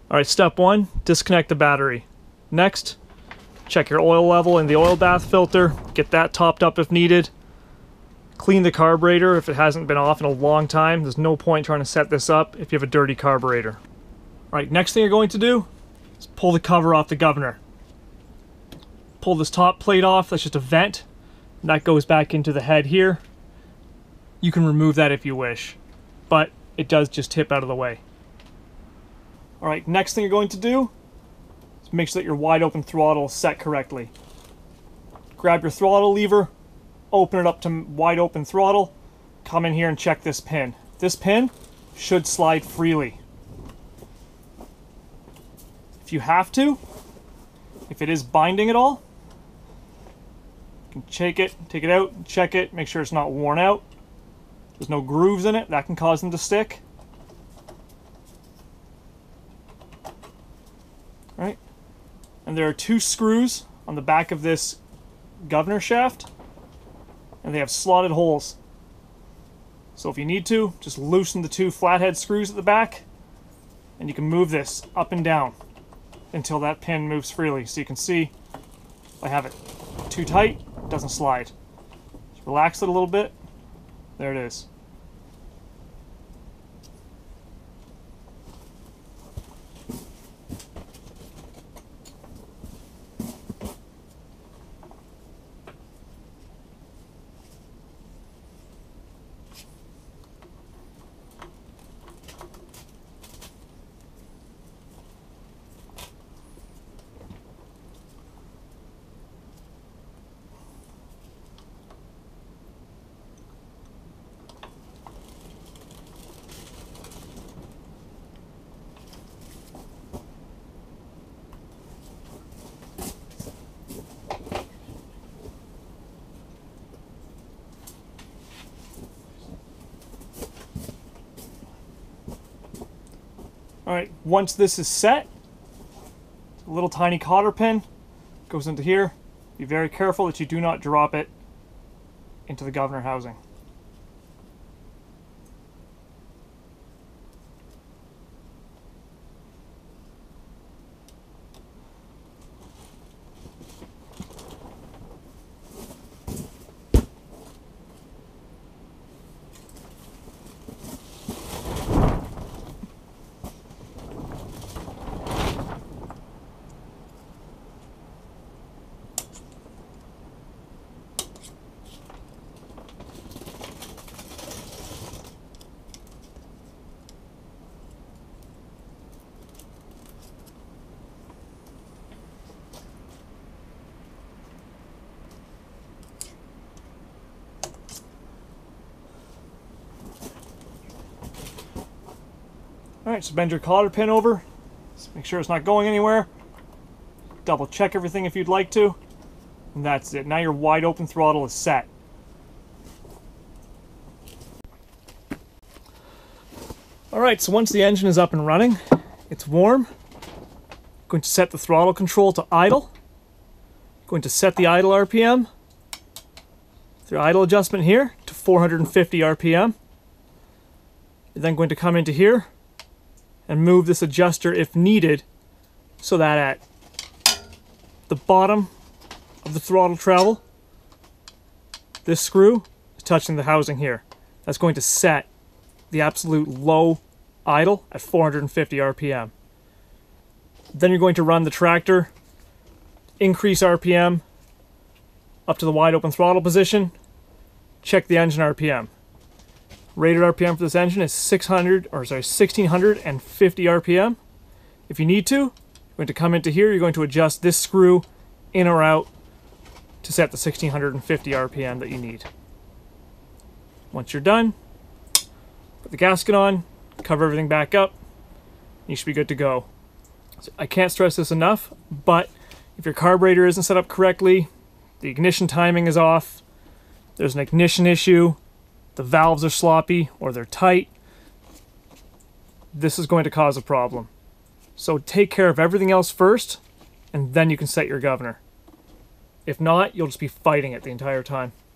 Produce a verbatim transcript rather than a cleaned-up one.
Alright, step one, disconnect the battery. Next, check your oil level in the oil bath filter, get that topped up if needed. Clean the carburetor if it hasn't been off in a long time. There's no point trying to set this up if you have a dirty carburetor. Alright, next thing you're going to do is pull the cover off the governor. Pull this top plate off, that's just a vent. And that goes back into the head here. You can remove that if you wish, but it does just tip out of the way. Alright, next thing you're going to do is make sure that your wide open throttle is set correctly. Grab your throttle lever, open it up to wide open throttle, come in here and check this pin. This pin should slide freely. If you have to, if it is binding at all, you can shake it, take it out, check it, make sure it's not worn out. There's no grooves in it, that can cause them to stick. Right? And there are two screws on the back of this governor shaft, and they have slotted holes. So if you need to, just loosen the two flathead screws at the back, and you can move this up and down until that pin moves freely. So you can see, if I have it too tight, it doesn't slide. Just relax it a little bit. There it is. Alright, once this is set, a little tiny cotter pin goes into here. Be very careful that you do not drop it into the governor housing. Alright, so bend your cotter pin over. Just make sure it's not going anywhere. Double check everything if you'd like to. And that's it. Now your wide open throttle is set. Alright, so once the engine is up and running, it's warm. I'm going to set the throttle control to idle. I'm going to set the idle R P M. The idle adjustment here to four hundred fifty R P M. You're then going to come into here and move this adjuster if needed so that at the bottom of the throttle travel, this screw is touching the housing here. That's going to set the absolute low idle at four hundred fifty R P M. Then you're going to run the tractor, increase R P M up to the wide open throttle position, check the engine R P M. Rated R P M for this engine is six hundred, or sorry, sixteen fifty R P M. If you need to, you're going to come into here, you're going to adjust this screw in or out to set the sixteen fifty R P M that you need. Once you're done, put the gasket on, cover everything back up, you should be good to go. So I can't stress this enough, but if your carburetor isn't set up correctly, the ignition timing is off, there's an ignition issue, the valves are sloppy or they're tight, this is going to cause a problem. So take care of everything else first, and then you can set your governor. If not, you'll just be fighting it the entire time.